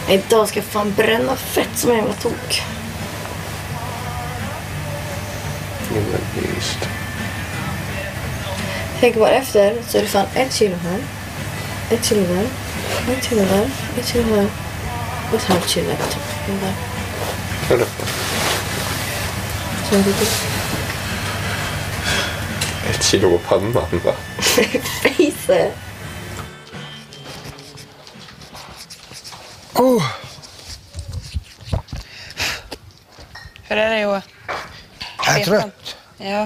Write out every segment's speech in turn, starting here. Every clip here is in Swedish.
Idag ska jag fan bränna fett som en jävla tok. Just. Tänk bara efter så är det fan 1 kilo här. 1 kilo där. 1 kilo där. 1 kilo här. Och ett halvt kilo där. Kan du? Så är det 1 kilo på pannan, va? Face. Oh. Hur är det, Joa? Jag är trött. Ja.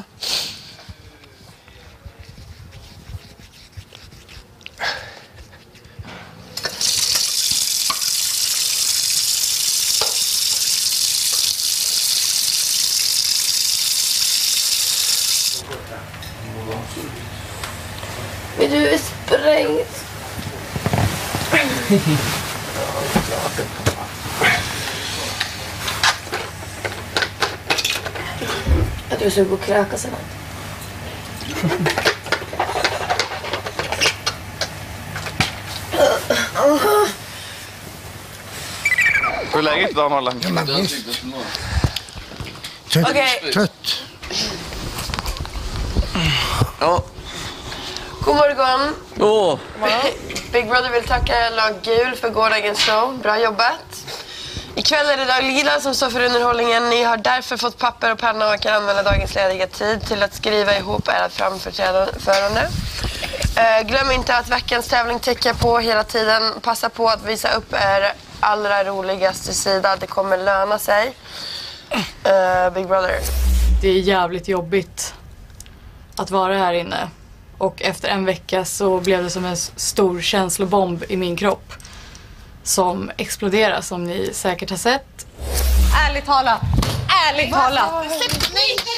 Men du är sprängt. Jag tror jag ska gå och kräka sen. Hur är läget idag, Marlon? Ja, men visst. Trött. Okej. Trött. Ja. God morgon. Åh. Big Brother vill tacka lag Gul för gårdagens show. Bra jobbat. Ikväll är det lag Lila som står för underhållningen. Ni har därför fått papper och penna och kan använda dagens lediga tid till att skriva ihop era framförande. Glöm inte att veckans tävling tickar på hela tiden. Passa på att visa upp er allra roligaste sida. Det kommer löna sig. Big Brother. Det är jävligt jobbigt att vara här inne. Och efter en vecka så blev det som en stor känslobomb i min kropp. Som exploderar, som ni säkert har sett. Ärligt talat! Ärligt talat! Släpp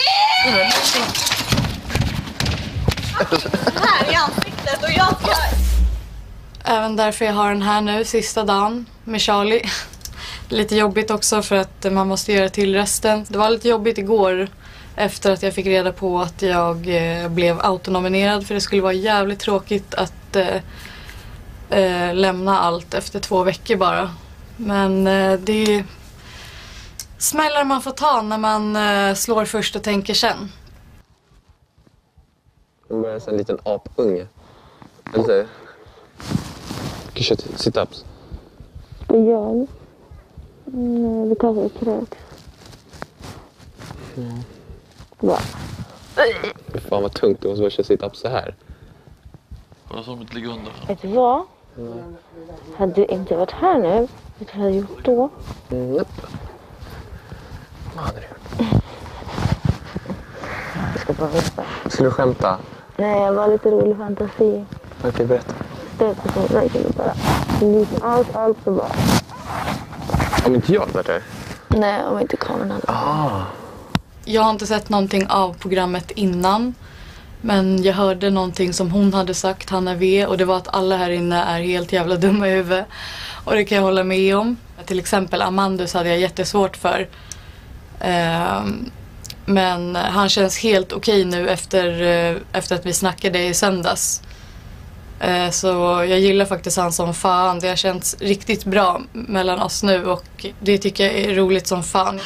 här i ansiktet och jag ska... Även därför jag har den här nu, sista dagen med Charlie. Lite jobbigt också för att man måste göra till resten. Det var lite jobbigt igår efter att jag fick reda på att jag blev autonominerad. För det skulle vara jävligt tråkigt att lämna allt efter 2 veckor bara. Men det är smällar man får ta när man slår först och tänker sen. Hon börjar en liten apunge. Eller så. Kanske sit-ups. Jag? Nej, det kanske kräks. Va? Fy fan vad tungt det måste vara att köra sit-ups så här. Bara som ett ligger under. Vet du vad? Hade du inte varit här nu, vet du vad jag hade gjort då? Vad hade du gjort? Jag ska bara veta. Skulle du skämta? Nej, jag var lite rolig fantasi. Okej, berätta. Stöt på sin verkligen bara. Lite allt så bara. Om inte jag varit där? Nej, om inte kameran hade. Jag har inte sett någonting av programmet innan. Men jag hörde någonting som hon hade sagt, Hanna V. Och det var att alla här inne är helt jävla dumma i huvudet. Och det kan jag hålla med om. Till exempel Amandus hade jag jättesvårt för. Men han känns helt okej nu efter att vi snackade i söndags. Så jag gillar faktiskt han som fan. Det har känts riktigt bra mellan oss nu. Och det tycker jag är roligt som fan.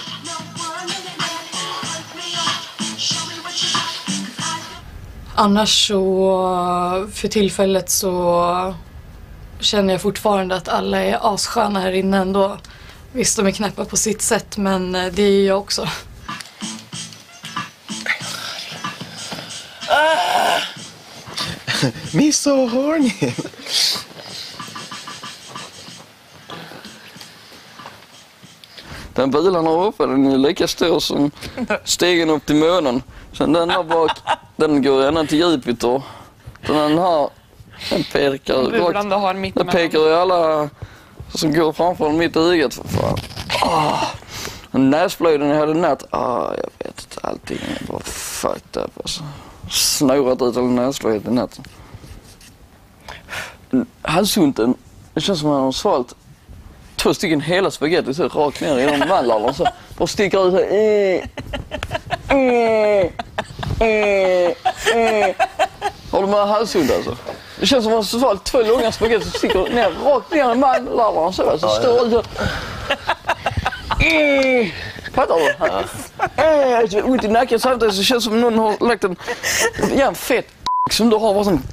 Annars så för tillfället så känner jag fortfarande att alla är assköna här inne ändå. Visst, de är knäppa på sitt sätt, men det är jag också. Me so horny. Den bilen har uppe, den är lika stor som stegen upp till månen. Sen den här bak, den går ända till Jupiter. Den här, den pekar Bulan du har mitt den pekar i alla som går framför mitt ögat för fan. Näsblöjden jag hade natt. Jag vet inte, allting är bara fucked up alltså. Snurrat ut alla näsblöjt i natten. Halsunten, det känns som att han har svalt 2 stycken hela spagetti så rakt ner i de mallarna så och sticker ut så Har du med halshund alltså? Det känns som att man har svalt 2 långa spagetti som sticker ner, rakt ner i manlarvarna så står det så. Fattar du? Det är ont i nacken samtidigt så känns det som någon har lagt en jävla fett som du har bara sån.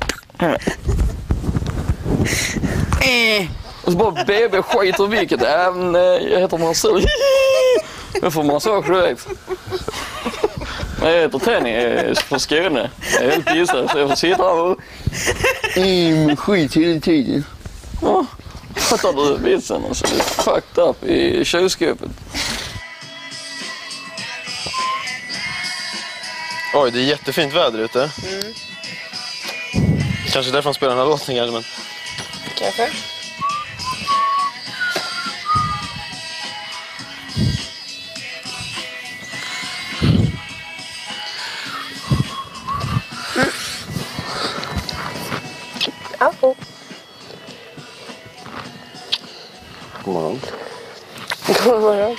Och så bara BB skiter vilket. Jag heter Marcel. Jag får massage direkt. Jag heter Tenny från Skåne. Jag är helt pissad så jag får sitta här och med skit hela tiden. Ja, fattar du vitsen? Alltså, det är fucked up i kylskåpet. Oj, det är jättefint väder ute. Kanske därför han spelar den här låten, men... Kanske. Oh. God morgon. God morgon.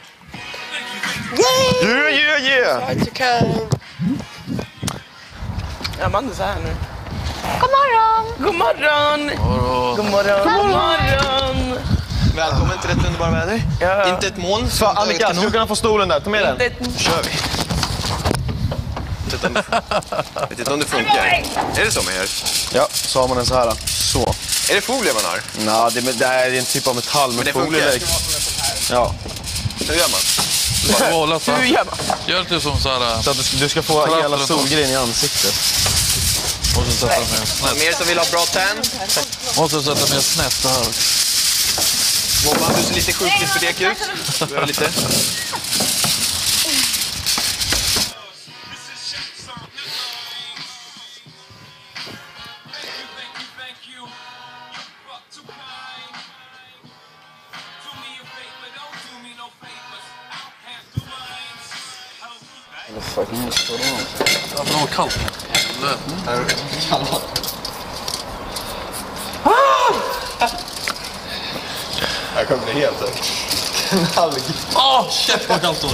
Yeah! Amanda så här nu. God morgon! God morgon! God morgon! God morgon! Välkommen till rätt underbara väder. Ja. Inte ett moln. Så, Annika, ska du kunna få stolen där? Ta med den. Inte Kör vi. Vet inte om det funkar. Är det så man gör? Ja, så har man den så här. Så. Är det folie man har? Nej, det är en typ av metall med folie. Ja. Hur gör man? Hur gör man? Gör det som så här. Så att du ska få hela solgrejen i ansiktet. Måste sätta mer snett. Mer som vill ha bra tan? Måste sätta mer snett det här. Mobban, du ser lite sjukligt för det ut. Behöver lite. Det var kallt. Jag kommer bli helt en alg. Shit vad kallt då.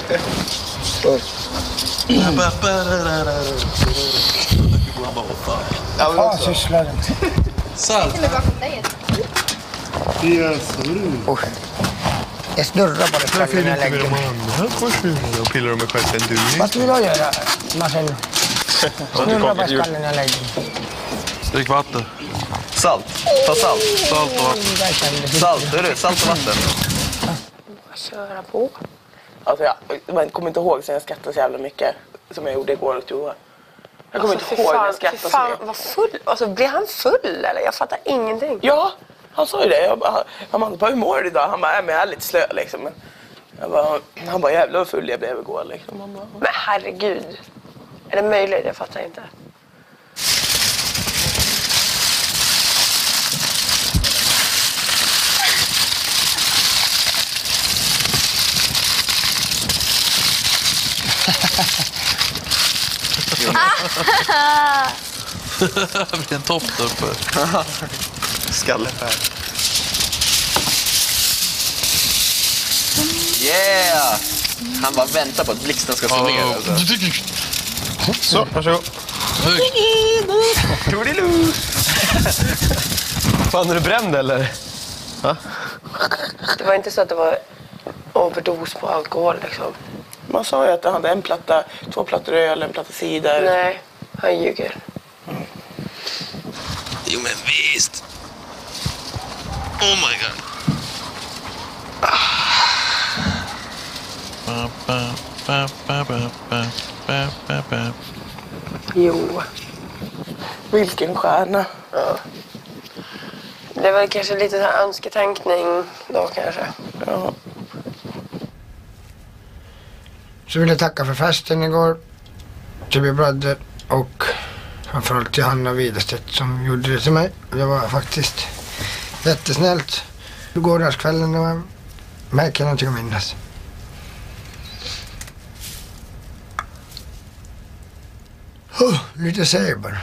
Ja, sysslar inte. Salt. Jag snurrar på det skallen när jag lägger mig. Och pillar de mig själv en du. Vad ska vi då göra, Marcel? Snurra på skallen när jag lägger mig. Drick vatten. Salt. Ta salt. Salt och vatten. Salt, hörru. Salt och vatten. Köra på. Alltså jag kommer inte ihåg sen jag skrattade så jävla mycket som jag gjorde igår åt Johan. Jag kommer inte ihåg när jag skrattade så mycket. Vad full? Alltså blev han full eller? Jag fattar ingenting. Ja, han sa ju det. Jag bara, hur mår du idag? Han bara, men jag är lite slö liksom. Men han bara, jävla full jag blev igår liksom. Men herregud. Är det möjligt? Jag fattar inte. Det blir en topp där uppe. Skallefär. Yeah! Han bara väntar på att blixten ska slå ner. Alltså. Så, varsågod. Toodiloo! Fan, är du bränd eller? Va? Det var inte så att det var överdos på alkohol liksom. Man sa ju att han hade 2 plattor öl, en platta cider. Nej, han ljuger. Jo men visst. Oh my god. Jo. Vilken stjärna. Ja. Det var kanske lite så här önsketänkning då kanske. Ja. Så vill jag tacka för festen igår. Till min bröder och framförallt till Hanna Widerstedt som gjorde det till mig. Det var faktiskt jättesnällt. Gårdagskvällen, det var märker någonting att minnas. Lite seg bara.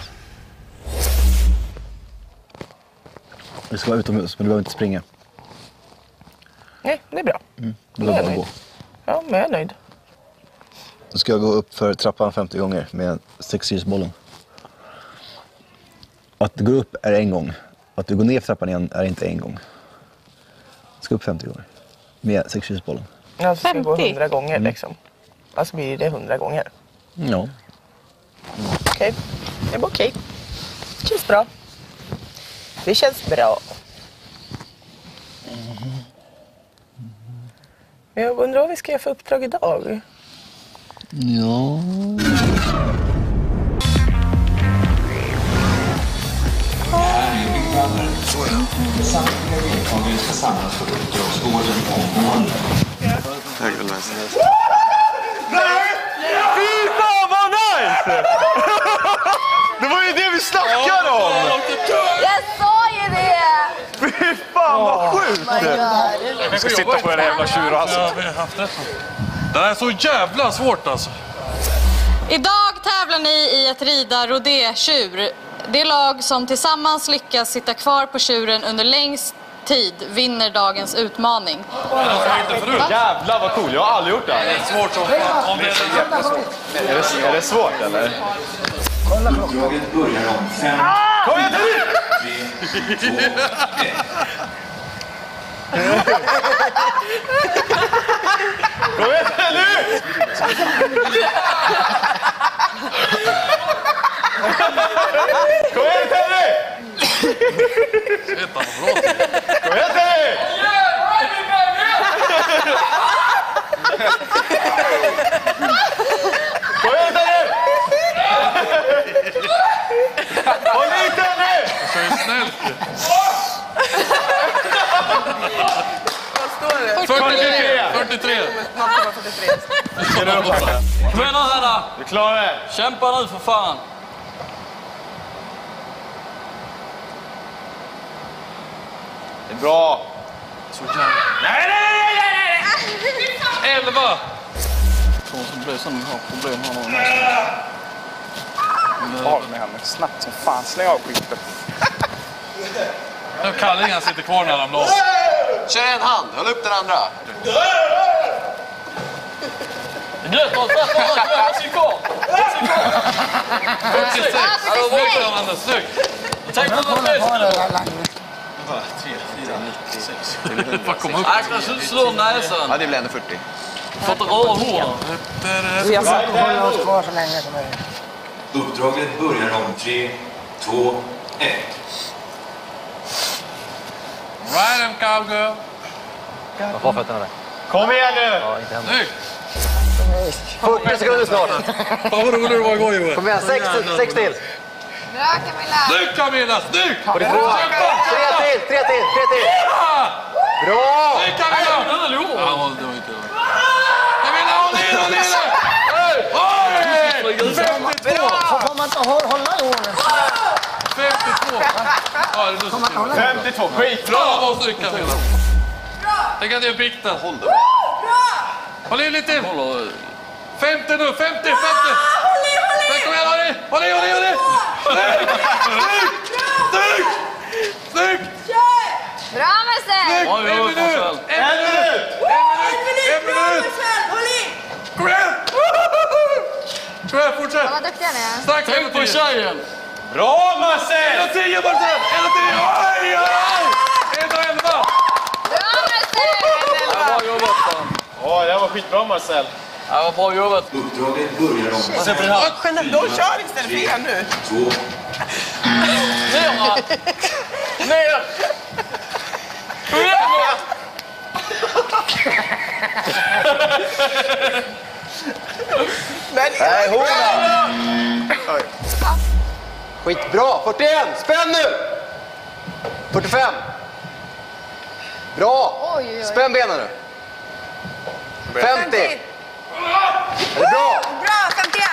Vi ska vara utomhus, men du behöver inte springa. Nej, det är bra. Du behöver bara gå. Ja, men jag är nöjd. Du ska gå upp för trappan 50 gånger med 6-ljusbollen. Att du går upp är en gång. Att du går ner för trappan igen är inte en gång. Ska upp 50 gånger. Med 6-bollen. Alltså ska gå 100 gånger liksom. Alltså blir det 100 gånger. Ja. Okej. Det var okej. Det känns bra. Det känns bra. Men jag undrar vad vi ska göra för uppdrag idag. Ja. Samtliga deltagare ska samlas på uppdragsgården omgående. Höger eller vänster? Nej! Fy fan vad nice! Det var ju det vi snackade om! Jag sa ju det! Fy fan vad sjukt! Vi ska sitta på en jävla tjur alltså. Ja, vi har haft rätt. Det här är så jävla svårt alltså. Idag tävlar ni i att rida rodé-tjur. Det lag som tillsammans lyckas sitta kvar på tjuren under längst tid vinner dagens utmaning. Jävlar vad cool, jag har aldrig gjort det. Det är svårt som fan. Om det är Är det svårt eller? Uppdraget börjar om 5, Kom igen till 3, 2, 1. Kom igen till nu! Kom igen till nu! Kom igen till nu! Kom igen till nu! Håll i den nu! Så är det snällt. Vad står det? 43. Kom igen nu herrar. Du klarar det. Kämpa nu för fan. Det är bra. Så jävla... Nej! 11. Så blir det så ni har problem här någon. Av med henne. Snabbt som fan. Släng av skiten. Kallingan sitter kvar när han blåser. Kör en hand, håll upp den andra. Gött, vad fett var det? Jag ska kvar. 46. Snyggt Amanda, snyggt. Tänk på vad det är. 3, 4, 96. Vad kom upp? Jag ska slå näsan. Ja, det blir ändå 40. Fått röra hår. Vi har försökt hålla oss kvar så länge som möjligt. Uppdraget börjar om 3, 2, 1. Ride them cowgirl. Jag har fötterna där. Kom igen nu! Ja, inte hända. Snyggt. 40 sekunder snart. Fan vad rolig du var igår Joel. Kom igen, 6 till. Bra Camilla! Snyggt Camilla, snyggt! 42. 3 till. Bra! Snyggt Camilla! Ja, det var inte det. Camilla, håll i det! Oj! 52! Får man inte hålla i håret? 52! Ja, det är så kul. 52, skitbra! Bra, vad snyggt Camilla. Tänk att det är bikten. Håll det. Håll i lite. 50 nu, 50! Håll i! Kom igen, håll i! Snyggt! Bra Marcel! En minut! Håll i! Kom igen! Kom igen, fortsätt! Vad duktiga ni är. Starkt Tänk på tjejen. Bra Marcel! 1:10 Marcel! 1:10! Oj! 1:11! Bra Marcel! Bra jobbat fan. Åh, det var skitbra Marcel. Ja, vad bra jobbat. Uppdraget börjar om De kör istället för er nu. 2. Ner! Ner! Kom igen! Nej, hona! Skitbra, 41, spänn nu! 45. Bra, Oj. spänn benen nu. 50. Är det bra? Bra, 51!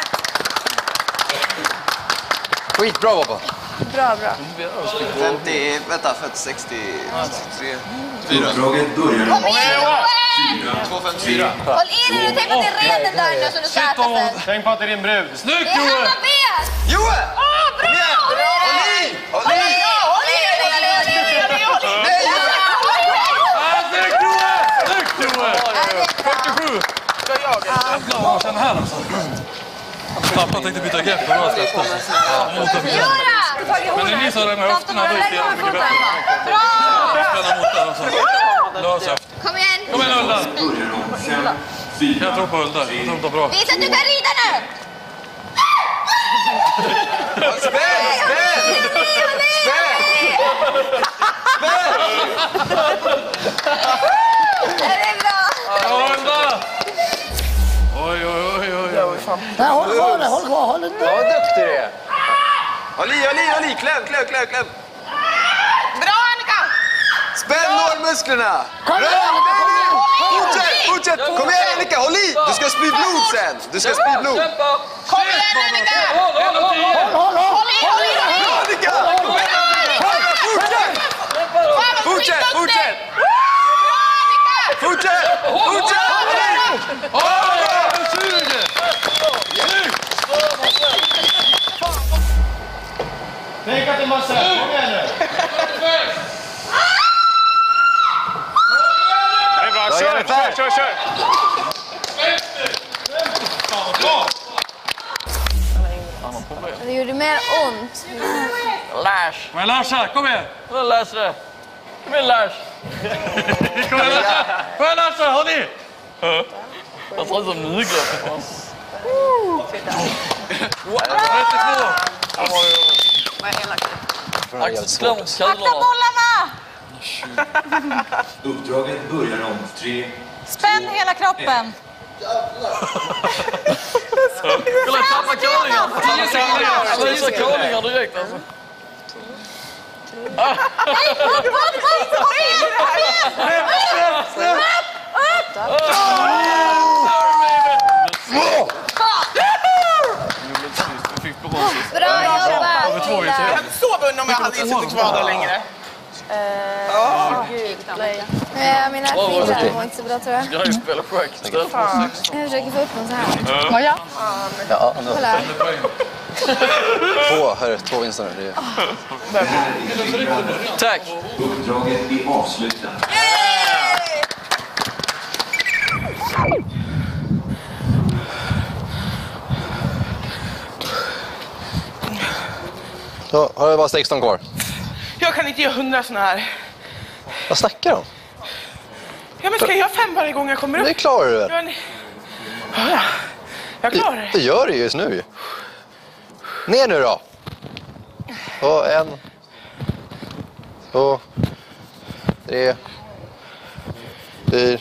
Skitbra Bobba. Bra. 50, vänta, 63. Uppdraget börjar om 254. Håll i dig nu, tänk på att det är reden där nu som du ska äta sen. Tänk på att det är din brud. Det Snyggt är Joel! Hanna B! Joel! Bra! Håll i! Snyggt Joel! 47! Jävlar vad känner här alltså. Pappa tänkte byta grepp och då släppte. Jura! Men det är ni som rör med höfterna. Då är det jättemycket bättre. Spänna mot den och så. Lös efter. Kom igen! Kom igen, Ulda. Jag tror på Ulda. Jag tror det är bra. Visa att du kan rida nu! Spänn! Det är bra! Ja, Ulda! Oj. Nej, håll kvar. Ja, vad duktig du är. Håll i. Kläm. Bra, Annika! Spänn lårmusklerna. Bra! Fortsätt. Kom igen, Annika. Håll i. Du ska spy blod sen. Kom igen, Annika! Håll! Håll i! Annika! Fortsätt! Tänk att det måste. Kom igen nu. Det är bra. Kör. Det gjorde mer ont. Lars. Men Larsa, kom igen. Kom Larsa. Kom igen, Lars. Kom igen, Larsa. Håll i. Jag tror som nyglar. 32. Akta bollarna! Uppdraget börjar om 3. Spänn hela kroppen. Kolla, tappa curlingar. 10 sekunder. Slösa curlingar direkt alltså. Nej, upp! Kom igen! Bra jobbat! Jag hade så vunnit om jag hade suttit kvar där längre. Mina fingrar var inte så bra, tror jag. Jag har ju spelat schack. Jag försöker få upp dem så här. Ja, nu. Kolla. 2 vinster nu. Tack. Uppdraget är avslutat. Så har jag bara 16 kvar. Jag kan inte göra 100 såna här. Vad snackar du om? Ja, men ska jag göra 5 varje gång jag kommer upp? Det klarar du väl? Ja, jag klarar det. Det gör du just nu. Ner nu då. Och 1, 2, 3, 4.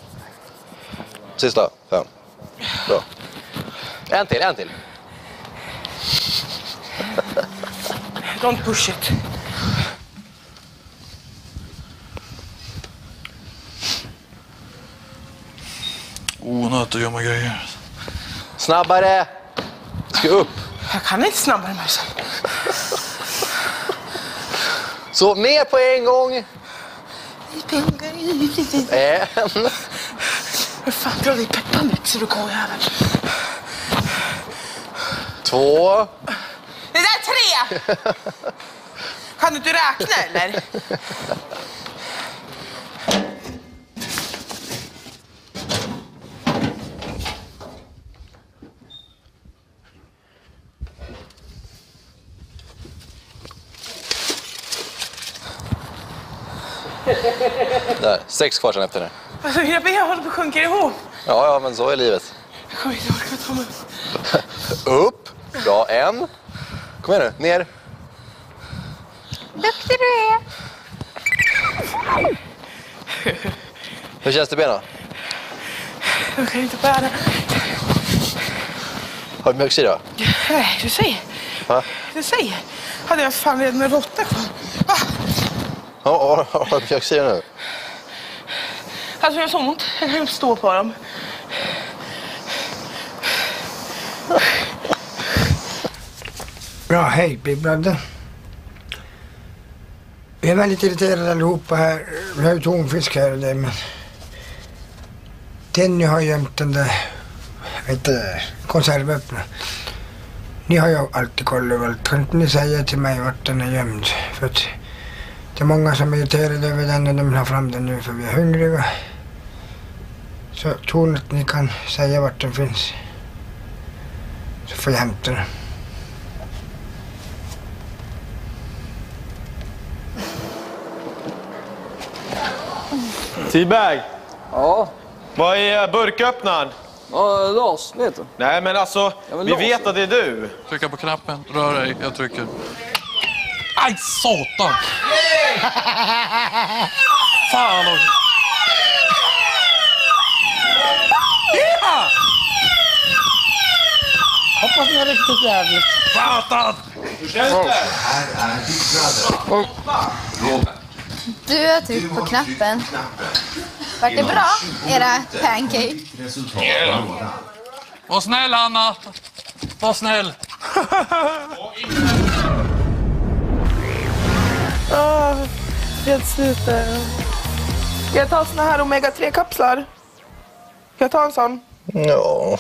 Sista 5. Bra. En till. Don't push it. Onödigt att gömma grejer. Snabbare! Ska upp. Jag kan inte snabbare, Marcel. Så ner på en gång. 1. Vad fan, dra dig pepparmix, du kåjävel. 2. Det där är 3! Kan du inte räkna, eller? Där, 6 kvar sen efter det. Alltså, mina ben håller på att sjunka ihop. Ja, men så är livet. Jag kommer inte orka ta mig Upp. Bra, 1. Kom igen nu, ner. Duktig du är. Hur känns det benen? Jag kan inte bära. Har du mjölksyra? Nej, du säger. Va? Du säger. Hade jag fan redan med råtta kvar. Ja, har du mjölksyra nu? Alltså, jag har så ont. Jag kan inte stå på dem. Ja, hej Big Brother. Vi är väldigt irriterade allihopa här. Vi har ju tonfisk här och det, men Tenny har gömt den där konservöppna. Ni har ju alltid koll över allt. Kan inte ni säga till mig vart den är gömd? För att det är många som är irriterade över den och de vill ha fram den nu för vi är hungriga. Så tror ni att ni kan säga vart den finns? Så får jag hämta den. T-bag. Ja. Vad är burköppnaren? Lars, vet du? Nej, men alltså, vi Lars, vet att det är du. Trycka på knappen. Rör dig, jag trycker. Aj, satan! Fan också. Ja! Hoppas ni har riktigt jävligt. Satan! Hur känns det? Du har tryckt på knappen. Var det bra, era pancake? Var snäll, Anna. Var snäll. Helt slut där. Ska jag ta såna här omega-3-kapslar? Ska jag ta en sån? Ja.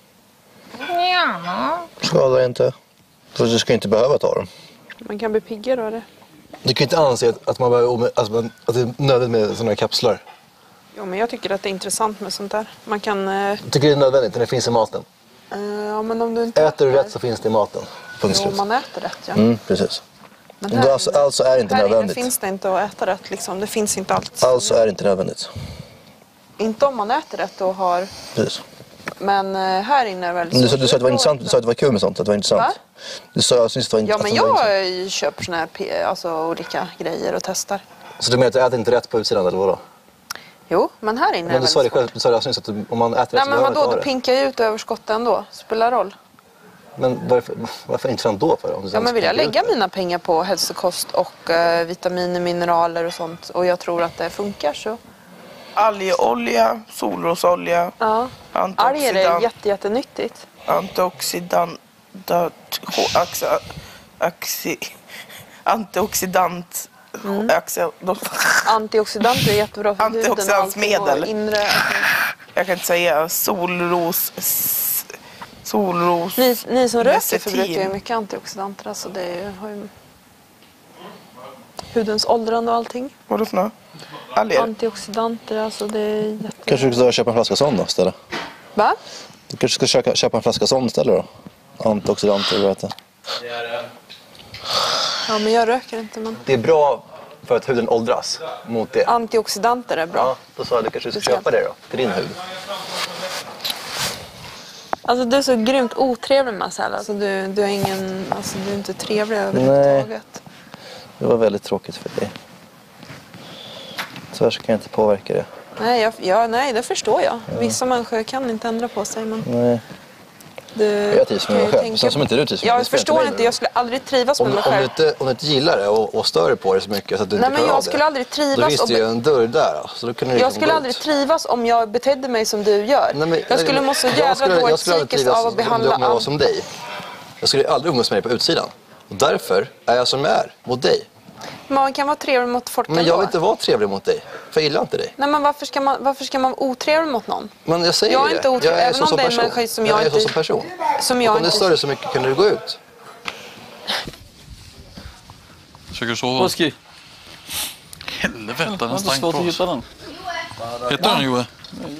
Skadar inte. För du ska inte behöva ta dem. Man kan bli piggare av det. Du kan inte anse att man behöver, att det är nödvändigt med såna här kapslar. Jo, men jag tycker att det är intressant med sånt där. Man kan... Jag tycker det är nödvändigt när det finns i maten. Ja, men om du inte Äter du rätt så finns det i maten. Punkt slut. Jo, man äter rätt, ja. Precis. Men här, alltså är det inte nödvändigt. Här finns det inte att äta rätt, liksom. Det finns inte allt. Alltså är det inte nödvändigt. Inte om man äter rätt och har... Precis. Men här inne är det väldigt... Du sa att det var intressant, du sa att det var kul med sånt, att det var intressant. Va? Du sa att det var intressant. Ja, men jag köper såna här olika grejer och testar. Så du menar att du äter inte rätt på utsidan, eller vadå? Jo, men här inne men du sa det själv, du sa det att om man äter rätt så men vadå, då pinkar jag ut överskottet ändå. Spelar roll. Men varför intressant då för? Om ja, men vill jag lägga mina pengar på hälsokost och vitaminer, mineraler och sånt och jag tror att det funkar så. Algeolja, solrosolja, ja. Alger är jättenyttigt. Antioxidant Antioxidant är jättebra för antioxidansmedel. Inre... Jag kan inte säga solros. Ni som röker förbrukar ju mycket antioxidanter. Alltså det har ju hudens åldrande och allting. Vadå för något? Antioxidanter, alltså det är jätte... Kanske du ska köpa en flaska sån då istället? Va? Du kanske ska köpa en flaska sån istället då? Antioxidanter, eller vad heter det? Ja, men jag röker inte. Men... Det är bra för att huden åldras mot det. Antioxidanter är bra. Ja, då sa jag att du kanske ska köpa det då, till din hud. Alltså du är så grymt otrevlig, Marcel. Alltså du är ingen, alltså du är inte trevlig överhuvudtaget. Nej, det var väldigt tråkigt för dig. Tyvärr så kan jag inte påverka det. Nej, nej, det förstår jag. Ja. Vissa människor kan inte ändra på sig, men... Nej. Jag trivs med mig själv. Sen som inte du trivs med jag förstår inte, jag skulle aldrig trivas med mig själv. Om du inte gillar det och stör på det så mycket så att du inte klarar av det. Jag skulle aldrig trivas. Då finns det ju en dörr där. Så då kan du jag skulle aldrig trivas om jag betedde mig som du gör. Nej, men, jag skulle må så jävla dåligt psykiskt av att behandla om jag var som dig. Jag skulle aldrig umgås med dig på utsidan. Och därför är jag som jag är mot dig. Man kan vara trevlig mot folk. Men jag vill inte vara trevlig mot dig. För jag gillar inte dig. Nej, men varför ska man vara otrevlig mot någon? Men jag säger jag är inte otrevlig, jag är även om det är en människa som jag inte... som person. Som jag om det stör dig så mycket kan du gå ut. Försöker sova. Oski. Helvete, den stank på oss. Den. Hittar den, Joe?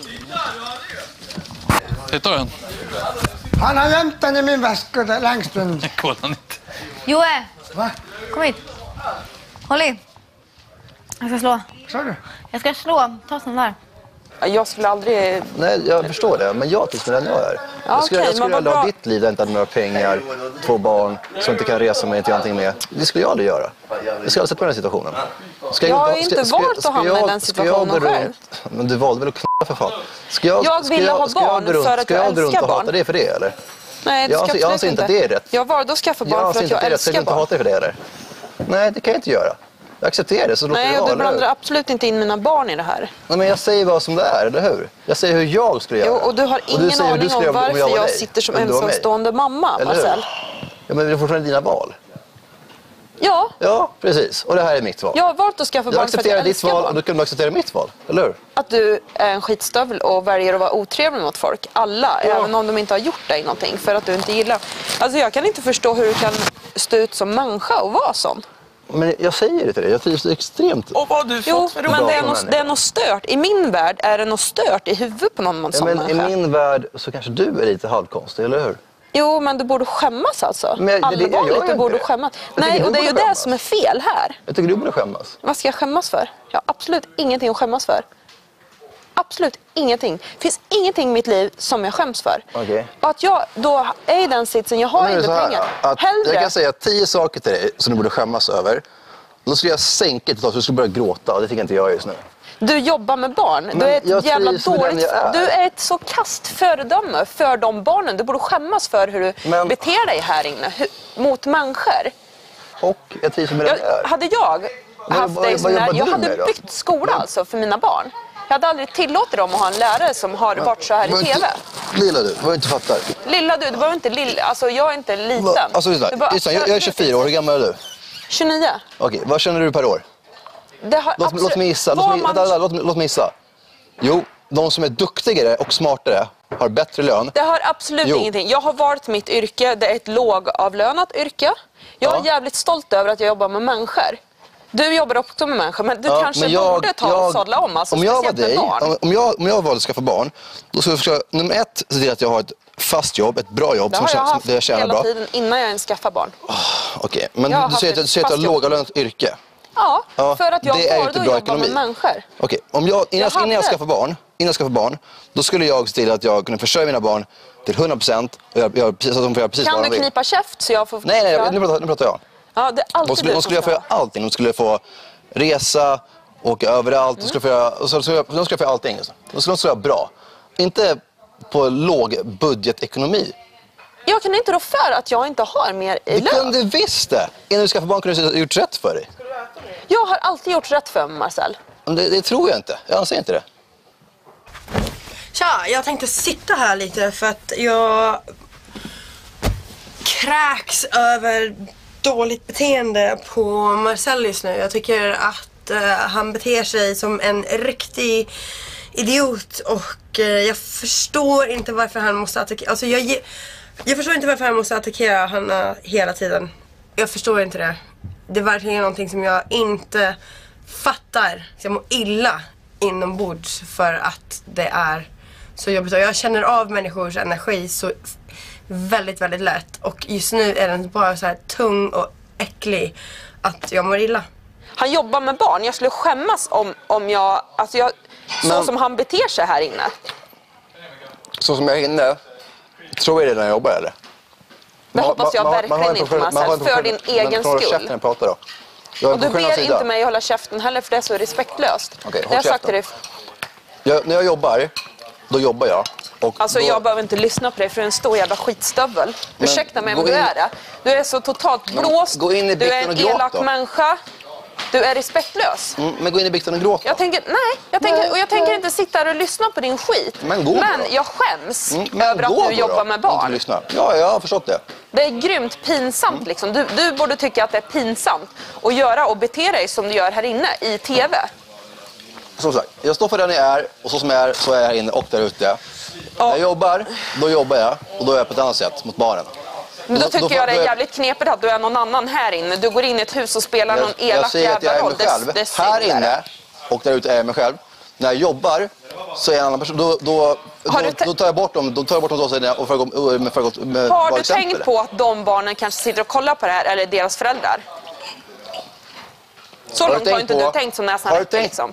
Hittar den? Han har gömt den i min väska längst under. Kolla inte. Joe! Va? Kom hit. Håll i. Jag ska slå. Sa du? Jag ska slå. Ta sån där. Jag skulle aldrig... Nej, jag förstår det. Men jag trivs med den jag är. Jag skulle aldrig ha ditt liv där jag inte hade några pengar, 2 barn, som inte kan resa mig, inte göra någonting med. Det skulle jag aldrig göra. Jag skulle aldrig sätta på den situationen. Jag har inte valt att hamna i den situationen själv. Men du valde väl att knäppa för fan. Jag ville ha barn för att jag älskar barn. Ska jag gå runt och hata det för det, eller? Nej, jag anser inte att det är rätt. Jag valde att skaffa barn för att jag älskar barn. Jag hata det för det, eller? Nej, det kan jag inte göra. Jag accepterar det, så låter det vara. Nej, du blandar absolut inte in mina barn i det här. Nej, men jag säger vad som det är, eller hur? Jag säger hur jag skulle göra. Jo, och du har ingen aning om varför jag sitter som ensamstående mamma, Marcel. Ja, men det är fortfarande dina val. Ja. Ja, precis. Och det här är mitt val. Jag har valt att skaffa barn för att jag älskar barn. Jag accepterar ditt val och då kan du acceptera mitt val, eller hur? Att du är en skitstövel och väljer att vara otrevlig mot folk. Alla, även om de inte har gjort dig någonting för att du inte gillar. Alltså jag kan inte förstå hur du kan stå ut som människa och vara sån. Men jag säger det till dig, jag trivs extremt. Och vad du jo, men det är något stört. I min värld är det något stört i huvudet på någon som men människa. I min värld så kanske du är lite halvkonstig, eller hur? Jo, men du borde skämmas alltså. Allvarligt, du borde skämmas. Nej, och det är ju det som är fel här. Jag tycker du borde skämmas. Vad ska jag skämmas för? Jag har absolut ingenting att skämmas för. absolut ingenting. Det finns ingenting i mitt liv som jag skäms för. Okay. Och att jag då är i den sitsen, jag har inte pengar. Jag kan säga 10 saker till dig som du borde skämmas över. Då skulle jag sänka det så du skulle börja gråta, och det tycker inte jag just nu. Du jobbar med barn. Du är ett jävla dåligt... Du är ett så kastföredöme för de barnen. Du borde skämmas för hur du beter dig här inne. Mot människor. Och jag trivs med det där. Hade jag haft dig som jag hade byggt skola alltså för mina barn. Jag hade aldrig tillåtit dem att ha en lärare som har varit så här i TV. Lilla du, vad du inte fattar. Lilla du behöver inte lilla. Alltså jag är inte liten. Alltså jag är 24 år, hur gammal är du? 29. Okej, vad känner du per år? Låt mig gissa. Låt mig gissa. Jo, de som är duktigare och smartare har bättre lön. Det har absolut ingenting. Jag har valt mitt yrke. Det är ett lågavlönat yrke. Jag är jävligt stolt över att jag jobbar med människor. Du jobbar också med människor, men du kanske borde ta och sadla om. Alltså, om jag var dig, om jag valde att skaffa barn, då skulle jag försöka, nummer 1, se till att jag har ett fast jobb, ett bra jobb. Det har jag haft hela tiden innan jag ens skaffade barn. Okej, men du säger att du har lågavlönat yrke. Ja, för att jag valde att jobba med människor. Okej, innan jag skaffar barn, då skulle jag se till att jag kunde försörja mina barn till 100% och göra precis så att de får göra precis vad de vill. Kan du knipa käft så jag får... Nej, nu pratar jag. Ja, det är alltid de skulle jag få göra allting. De skulle få resa, åka överallt. De skulle få göra allting. De skulle göra bra. Inte på låg budgetekonomi. Jag kan inte rå för att jag inte har mer i lön. Du kunde visst det. Innan du skaffade barn kunde du ha gjort rätt för dig. Jag har alltid gjort rätt för mig, Marcel. Det tror jag inte. Jag anser inte det. Tja, jag tänkte sitta här lite för att jag kräks över dåligt beteende på Marcel just nu. Jag tycker att han beter sig som en riktig idiot och jag förstår inte varför han måste attackera. Alltså jag förstår inte varför han måste attackera Hanna hela tiden. Jag förstår inte det. Det är verkligen någonting som jag inte fattar. Jag mår illa inombords för att det är så jobbigt. Och jag känner av människors energi så väldigt, väldigt lätt. Och just nu är den bara så här tung och äcklig att jag mår illa. Han jobbar med barn. Jag skulle skämmas om jag... Alltså så som han beter sig här inne. Så som jag är inne, tror jag det när jag jobbar, eller? Det hoppas jag verkligen inte, Marcel. För din egen skull. Jag pratar då. Och du ber inte mig hålla käften heller, för det är så respektlöst. Okej, jag har sagt till dig. När jag jobbar, då jobbar jag. Alltså jag behöver inte lyssna på dig, för du är en stor jävla skitstövel. Ursäkta mig, men du är det. Du är så totalt blåst. Du är en elak människa. Du är respektlös. Men gå in i bikten och gråta. Jag tänker inte sitta här och lyssna på din skit. Men jag skäms över att du jobbar med barn. Ja, jag har förstått det. Det är grymt pinsamt liksom. Du borde tycka att det är pinsamt att göra och bete dig som du gör här inne i TV. Som sagt, jag står för den jag är, och så som jag är, så är jag här inne och där ute. När jag jobbar, då jobbar jag, och då är jag på ett annat sätt mot barnen. Men då tycker jag det är jävligt knepigt att du är någon annan här inne. Du går in i ett hus och spelar någon elak jävla roll. Det är här inne och där ute är jag mig själv. När jag jobbar så är jag en annan person. Då tar jag bort dem. Då tar jag bort dem och för med har du tänkt på att de barnen kanske sitter och kollar på det här, eller deras föräldrar? Så långt har inte du tänkt som nästan rätt liksom.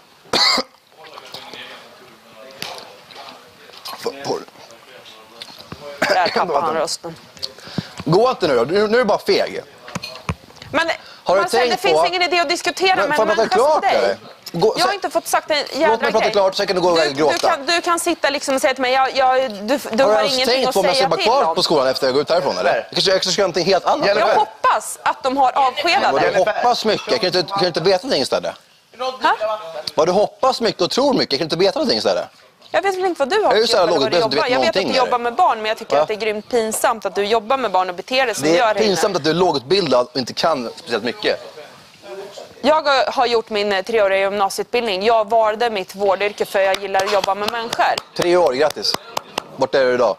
Där tappar han rösten. Gå inte nu då, nu är du bara feg. Men det finns ingen idé att diskutera med en människa som dig. Jag har inte fått sagt en jävla grej. Låt mig prata klart, så kan du gå och gråta. Du kan sitta liksom och säga till mig, du har ingenting att säga till om. Har du ens tänkt på om jag ska vara kvar på skolan efter jag går ut härifrån, eller? Jag kanske ska göra någonting helt annat. Jag hoppas att de har avskedade. Jag hoppas mycket, kan du inte veta någonting istället? Vad du hoppas mycket och tror mycket, kan du inte veta någonting istället? Jag vet väl inte vad du har för jobb. Jag vet att du jobbar med barn, men jag tycker att det är grymt pinsamt att du jobbar med barn och beter dig som du gör här inne. Det är pinsamt att du är lågutbildad och inte kan speciellt mycket. Jag har gjort min 3-åriga gymnasieutbildning. Jag valde mitt vårdyrke för jag gillar att jobba med människor. 3 år, grattis. Vart är du idag?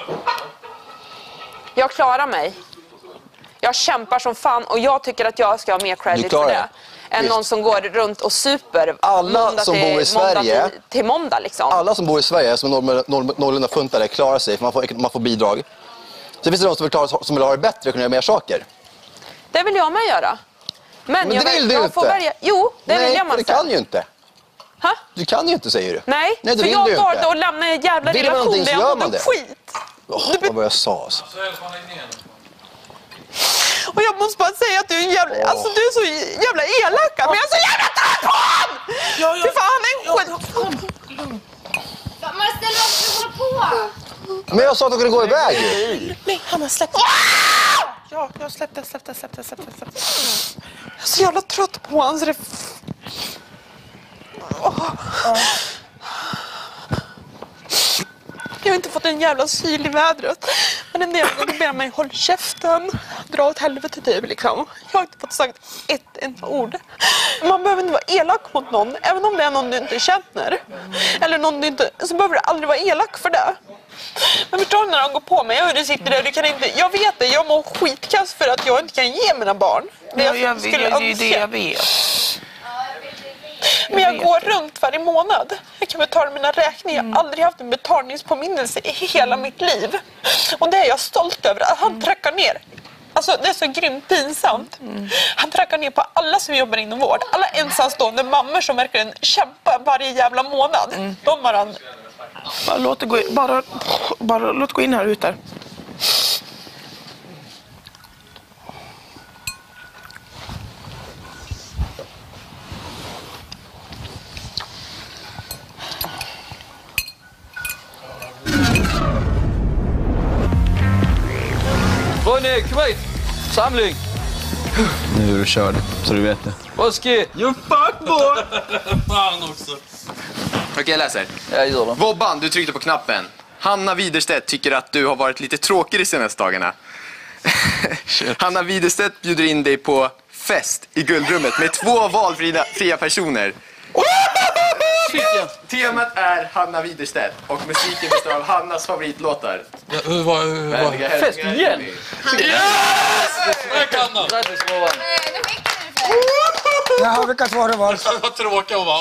Jag klarar mig. Jag kämpar som fan och jag tycker att jag ska ha mer credit för det. Än någon som går runt och super alla som bor i Sverige till måndag liksom. Alla som bor i Sverige som någorlunda funtare klarar sig, för man får bidrag. Så finns det de som vill ha det bättre och kunna göra mer saker. Det vill jag med göra. Men det vill du inte. Får välja. Jo, det vill jag. Nej, det kan ju inte. Ha? Du kan ju inte, säger du. Nej, Nej, för jag valde att lämna en jävla vill man relation där jag gör man mådde det. skit. Vad var jag sa alltså. Och jag måste bara säga att du är en jävla... Alltså du är så jävla elak. Men jag är så jävla trött på honom! Fy fan, han är en skit... Men ställ upp, du håller på! Men jag sa att de kunde gå iväg. Nej, han har släppt. Ja, jag släppte. Jag är så jävla trött på honom. Så det... Jag har inte fått en jävla syl i vädret. Men en del gånger ber mig håll käften. Dra åt helvete typ liksom. Jag har inte fått sagt ett enda ord. Man behöver inte vara elak mot någon. Även om det är någon du inte känner. Eller någon du inte... Så behöver du aldrig vara elak för det. Men förstår du när de går på mig och du sitter där, du kan inte... Jag vet det, jag mår skitkast för att jag inte kan ge mina barn. Det jag skulle önska. Det är det jag vet. Men jag går runt varje månad. Jag kan betala mina räkningar. Jag har aldrig haft en betalningspåminnelse i hela mitt liv. Och det är jag stolt över. Att han trackar ner. Alltså det är så grymt pinsamt. Han trackar ner på alla som jobbar inom vård. Alla ensamstående mammor som verkligen kämpar varje jävla månad. De har han... Bara låt det gå in, bara låt gå in här ute. Ronny, kom hit! Samling! Nu är du körd, så du vet det. Oski! You fuckboy! Fan också. Okej, jag läser. Jag gör det. Vobban, du tryckte på knappen. Hanna Widerstedt tycker att du har varit lite tråkig de senaste dagarna. Hanna Widerstedt bjuder in dig på fest i Guldrummet med 2 valfria personer. Temat är Hanna Widerstedt och musiken består av Hannas favoritlåtar. Fest igen! Yes! Tack Hanna! Grattis Robban! Jaha, vilka 2 det var? Vad tråkigt och bara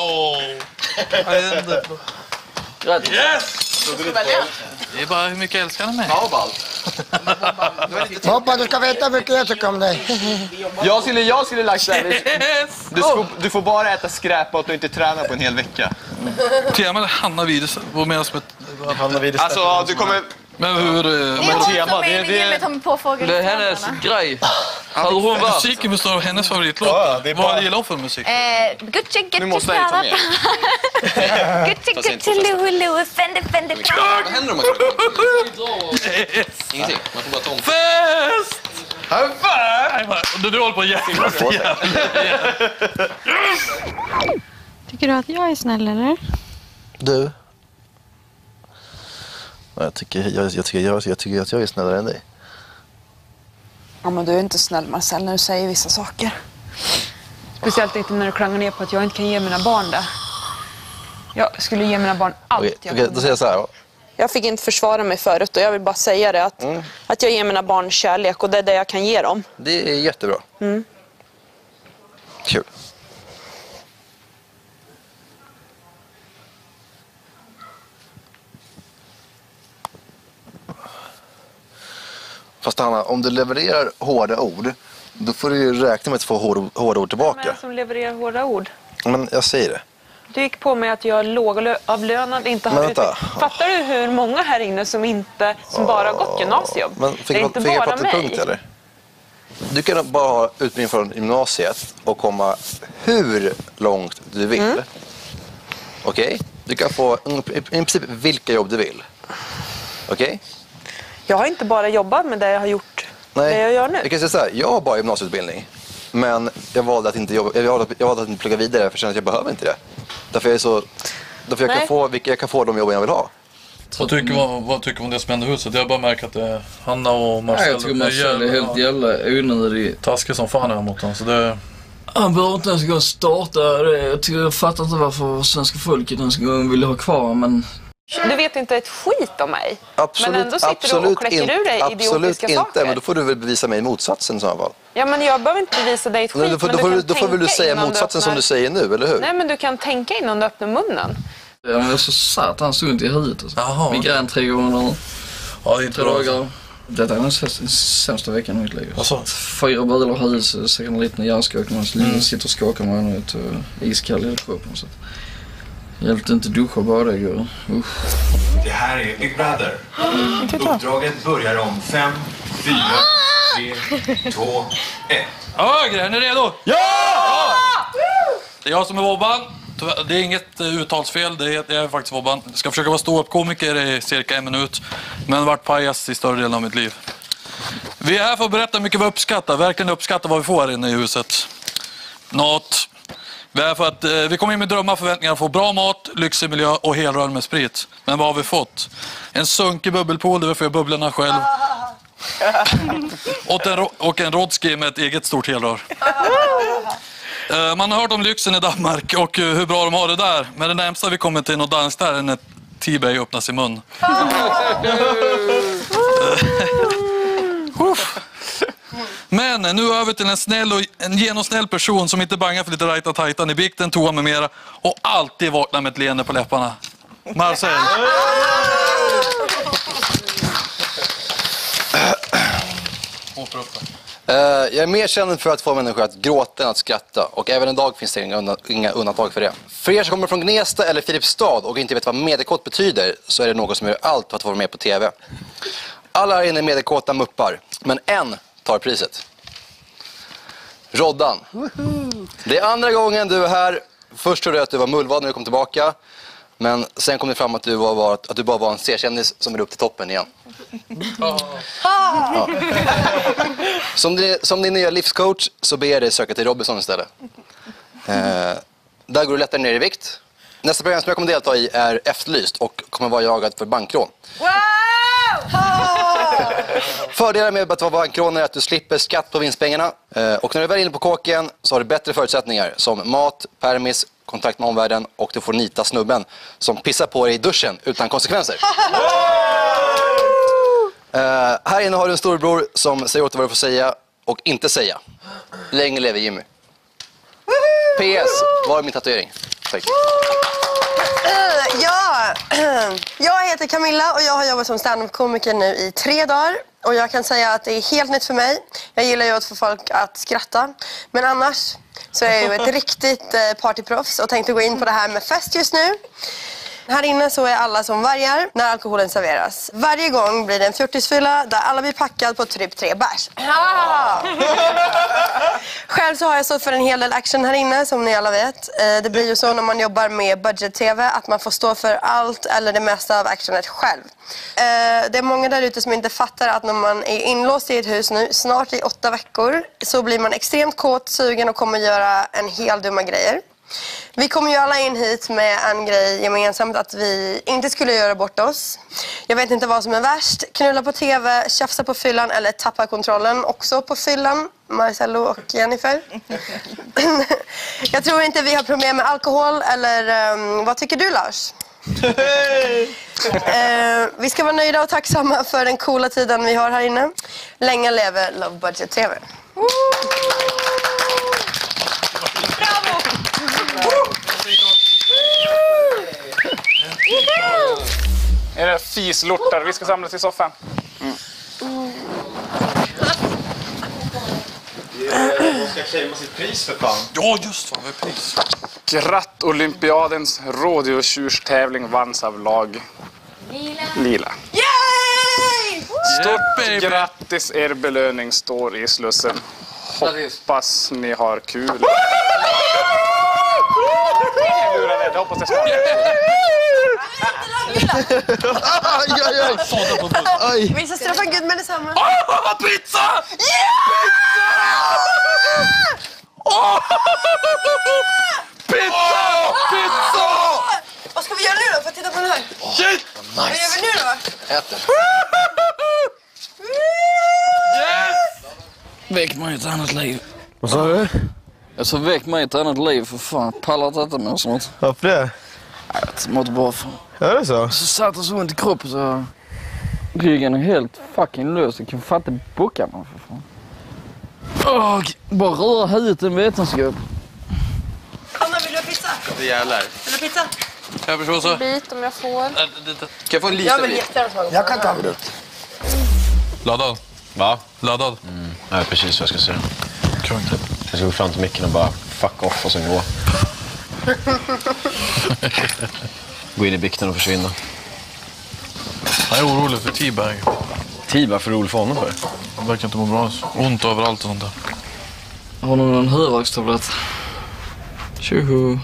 Grattis! Yes! Det är bara hur mycket älskar han mig. Ja, Ball. Hoppas du ska veta hur mycket jag tycker om dig. Jag skulle lagt där. Du får bara äta skräpmat och inte träna på en hel vecka. Temat Hanna Widerstedt. Vad menas med Hanna Widerstedt? Alltså, du kommer... Men hur... Det är hon som är med Tommy på fågel. Det är hennes grej. Hur hon var. Musiken består av hennes favoritlåt. Vad gillar hon för musik? Gucci, Nu måste jag ta med. Gucci, Lulu, Fendi. Vad händer om man Ingenting. Man får bara ta om. Fest! Du håller på att jävla. Tycker du att jag är snäll eller? Du? Jag tycker att jag är snällare än dig. Ja, men du är inte snäll Marcel när du säger vissa saker. Speciellt inte när du klangar ner på att jag inte kan ge mina barn det. Jag skulle ge mina barn allt jag Okej, då säger jag så här. Jag fick inte försvara mig förut och jag vill bara säga det att jag ger mina barn kärlek och det är det jag kan ge dem. Det är jättebra. Kul. Fast Hanna, om du levererar hårda ord, då får du ju räkna med att få hårda ord tillbaka. Vem är det som levererar hårda ord? Men jag säger det. Du gick på mig att jag är lågavlönad, inte har utbildning. Fattar du hur många här inne som bara har gått gymnasium? Men fick jag prata till punkt eller? Du kan bara ha utbildning från gymnasiet och komma hur långt du vill. Okej? Du kan få i princip vilka jobb du vill. Okej? Jag har inte bara jobbat med det jag har gjort. Nej, det jag gör nu. Jag kan säga så här, jag har bara gymnasieutbildning. Men jag valde att inte jobba, jag valde att inte plugga vidare för jag känner att jag behöver inte det. Därför jag kan få de jobben jag vill ha. Vad tycker du om det som händer i huset? Jag har bara märkt att det är Hanna och Marcel. Jag tycker Marcel är helt jävla onödig. Taskig som fan är mot honom. Så det... Han behöver inte ens gå och starta det. Jag fattar inte varför svenska folket ens vill ha kvar, men... Du vet inte ett skit om mig. Absolut, men ändå sitter du och kläcker ur dig idiotiska saker. Men då får du väl bevisa mig motsatsen i så fall. Ja, men jag behöver inte bevisa dig ett skit. Då får väl du säga motsatsen som du säger nu, eller hur? Nej, men du kan tänka innan du öppnar munnen. Jag är så satt han sunt i huvudet. Alltså. Migrän 3 gånger. Ja, det är inte bra. Detta är den sämsta veckan i mitt liv. 4 bilar hus, säkert en liten hjärnskakning. Sitter och skakar med honom iskall i kroppen. Hjälpte inte duscha bara igår. Det här är Big Brother. Uppdraget börjar om 5, 4, 3, 2, 1. Högre, är ni redo? Ja! Det är jag som är Wobban. Det är inget uttalsfel, det är faktiskt Wobban. Jag ska försöka vara ståuppkomiker i cirka 1 minut. Men varit pajas i större delen av mitt liv. Vi är här för att berätta hur mycket vi uppskattar. Verkligen uppskattar vad vi får här inne i huset. Något. Vi är här för att vi kommer in med drömmar och förväntningar att få bra mat, lyxig miljö och helrör med sprit. Men vad har vi fått? En sunkig bubbelpool där vi får bubblorna själv. Och en rodski med ett eget stort helrör. Man har hört om lyxen i Danmark och hur bra de har det där. Men det närmsta vi kommer till något danskt där är när T-Bay öppnar sin mun. Men nu över till en snäll och en genomsnäll person som inte bangar för lite rajta tajtan i bikten, toa med mera och alltid vaknar med ett leende på läpparna. Marcel. Jag är mer känd för att få människor att gråta än att skratta. Och även idag finns det inga undantag för det. För er som kommer från Gnesta eller Filipstad och inte vet vad mediekåt betyder, så är det något som gör allt för att få vara med på TV. Alla här inne är mediekåta muppar, men en tar priset. Roddan. Det är andra gången du är här. Först trodde jag att du var mullvad när du kom tillbaka. Men sen kom det fram att du bara var en C-kändis som är upp till toppen igen. Ja. Som din nya livscoach så ber jag dig söka till Robinson istället. Där går du lättare ner i vikt. Nästa program som jag kommer delta i är Efterlyst och kommer vara jagad för bankrån. Fördelen med att vara bankrån är att du slipper skatt på vinstpengarna. Och när du väl är inne på kåken så har du bättre förutsättningar som mat, permis, kontakt med omvärlden och du får nita snubben som pissar på dig i duschen utan konsekvenser. Här inne har du en storbror som säger åt dig vad du får säga och inte säga. Länge lever Jimmy. PS, var är min tatuering? Tack. Jag heter Camilla och jag har jobbat som stand-up-komiker nu i 3 dagar. Och jag kan säga att det är helt nytt för mig. Jag gillar ju att få folk att skratta. Men annars så är jag ju ett riktigt partyproffs och tänkte gå in på det här med fest just nu. Här inne så är alla som vargar när alkoholen serveras. Varje gång blir det en 40-fylla där alla blir packad på typ 3 bärs. Själv så har jag stått för en hel del action här inne som ni alla vet. Det blir ju så när man jobbar med budget-tv att man får stå för allt eller det mesta av actionet själv. Det är många där ute som inte fattar att när man är inlåst i ett hus nu, snart i 8 veckor, så blir man extremt kåt, sugen och kommer göra en hel dumma grejer. Vi kom ju alla in hit med en grej gemensamt att vi inte skulle göra bort oss. Jag vet inte vad som är värst. Knulla på tv, tjafsa på fyllan eller tappa kontrollen också på fyllan. Marcello och Jennifer. Jag tror inte vi har problem med alkohol eller vad tycker du Lars? Vi ska vara nöjda och tacksamma för den coola tiden vi har här inne. Länge leve Love Budget TV. Är det fislortar? Vi ska samlas i soffan. Ska claima sitt pris för fan. Ja, just vad är pris. Olympiadens rådjurstävling vanns av lag Lila. Yay! Stort grattis, er belöning står i slussen. Hoppas ni har kul. Jag hoppas det smakar. Aj. Vi ska straffa Gud med detsamma. Pizza! Pizza! Vad ska vi göra nu då för att titta på den här? Shit! Vad gör vi nu då? Äter. Väck mig ett annat liv. Vad sa du? Jag sa väck mig ett annat liv för fan. Pallar inte detta med sånt. Varför det? Jag vet inte, måtte bara fan. Ja, det är så? Så satt och så ont i kroppen så... Ryggen är helt fucking lös. Jag kan fatta bocka man för fan. Bara röra huvudet en vetenskap. Anna, vill du ha pizza? Det jävlar. Vill du ha pizza? Jag förstår så. En bit om jag får. Kan jag få en liten bit? Jag kan ta en bit. Laddad? Va? Laddad? Ja, precis vad jag ska säga. Jag ska gå fram till micken och bara fuck off och sen gå. Gå in i bikten och försvinna. Jag är orolig för T-bag. T-bag för orolig för honom för? Han verkar inte må bra. Ont överallt och sånt där. Har någon huvudvärkstablett? Tjoho.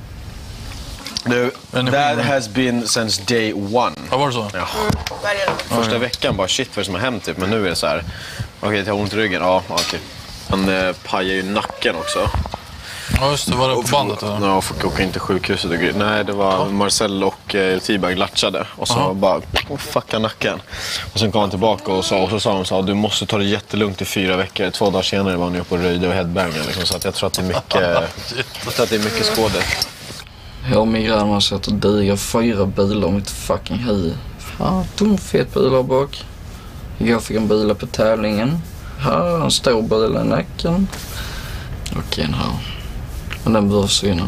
That has been since day one. Ja, var det så? Ja. Första veckan bara shit vad som har hänt typ. Men nu är det så här. Okej, jag har ont i ryggen. Ja, okej. Han pajar ju nacken också. Ja just det, var det på bandet eller? Ja, fick åka in till sjukhuset och grejer. Nej, det var Marcel och T-bag latchade. Och så bara fucka nacken. Och sen kom han tillbaka och så sa han du måste ta det jättelugnt i 4 veckor. 2 dagar senare var han uppe och röjde och headbangade liksom. Så att jag tror att det är mycket skådet. Jag har migrän och har sett att diga 4 bilar om mitt fucking huvud. Fan, dum fet bilar bak. Jag fick en bil på tävlingen. Här, en stor bil i nacken. Okej, här. Men den bör försvinna.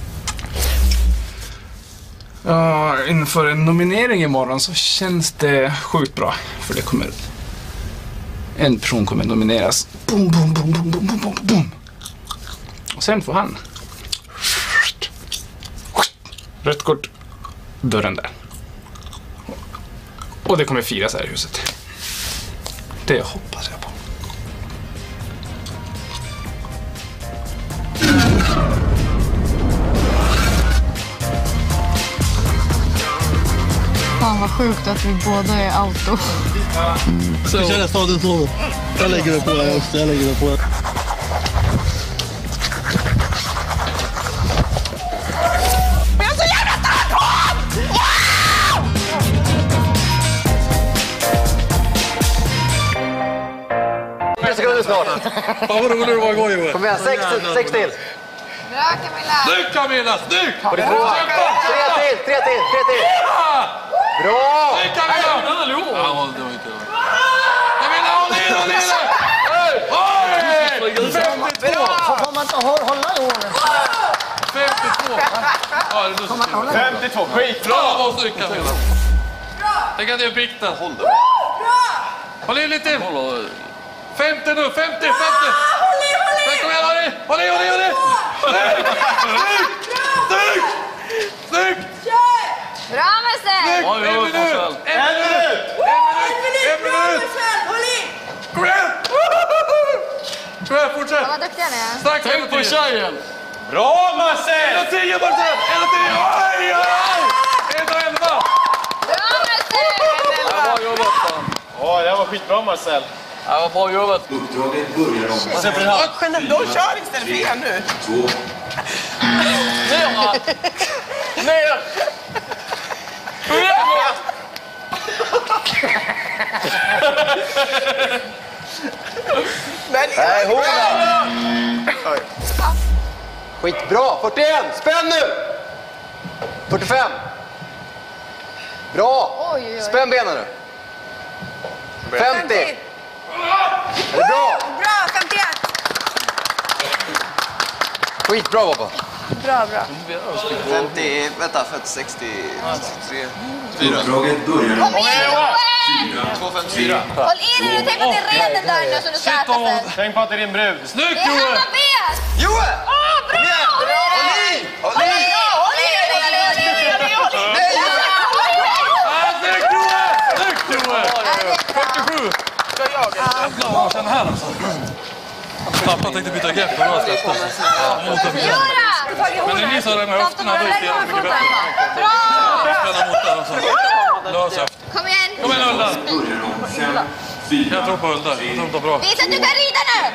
Ja, inför en nominering imorgon så känns det sjukt bra. För det kommer... En person kommer nomineras. Boom, boom, boom, boom, boom, boom, boom, boom. Och sen får han... Rött kort. Dörren där. Och det kommer firas här i huset. Det hoppas jag på. Fan vad sjukt att vi båda är auto. Så. Jag känner stadens något. Jag lägger det på dig också. Jag lägger det på dig. Jag är så jävla stark på! Sekunder snart. Fan vad roligt det var igår Joel. Kom igen, 6 till. Bra Camilla! Snyggt Camilla, snyggt! 3 till. Bra! Snyggt Camilla! Ja, det var inte det. Camilla, håll i det! Oj! 52! Får man inte hålla i ordnen? 52! Ja, det är 52, skitbra! Vad snyggt Camilla. Tänk att det är bikten. Håll det. Håll i lite till. 50 nu, 50! Håll i! Kom igen, håll i! Snyggt! Bra Marcel! En minut! Håll i! Kom igen, fortsätt! Vad duktiga ni är. Starkt, tänk på tjejen! Bra Marcel! 1:10 Marcel! 1:10! Oj! 1:11! Bra Marcel! Bra jobbat fan! Det var skitbra Marcel. Ja, vad bra jobbat. Uppdraget börjar om Då kör istället för er nu. 2. Ner! Ner! Nej, hona! Skitbra! 41! Spänn nu! 45! Bra! Oj. Spänn benen nu! 50! Är det bra? Bra, 51! Skitbra Bobba! Bra. 50, vänta, 63, 4. Uppdraget börjar om Kom igen Joel! 254. Håll i dig nu, tänk att det är reden där nu så du ska äta sen. Tänk på att det är din brud. Snyggt Det är Joel! Hanna Bet! Joel! Bra! Håll i! Snyggt Joel! 47! Känn här alltså. Pappa tänkte byta grepp och då släppte Göra! Men när ni sa den här höfterna då gick det mycket bättre. Bra! Spänna mot den och så. Lös höft. Kom igen! Kom igen Ulda! börjar om 5, 4, Jag tror på Ulda. Jag tror det bra. Visa att du kan rida nu!